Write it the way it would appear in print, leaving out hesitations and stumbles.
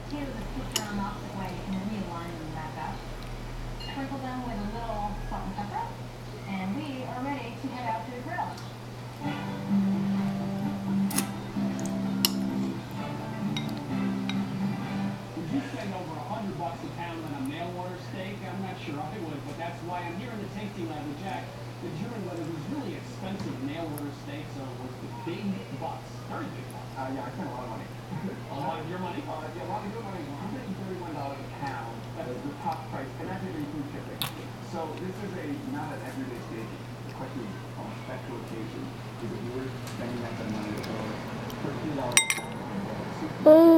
to the sister on the opposite way, and then we line them back up. Sprinkle them with a little salt and pepper, and we are ready to head out to the grill. Would you spend over $100 a pound on a mail order steak? I'm not sure I would, but that's why I'm here in the tasting lab with Jack, determine whether these really expensive mail order steaks are worth the big bucks. Very big bucks. Yeah, I spent a lot of money. A lot of your money? Yeah, a lot of your money. $131 a pound. That is the top price, and that's even includes shipping. So this is not an everyday steak. The question is on a special occasion. Is it worth spending that kind of money for $13?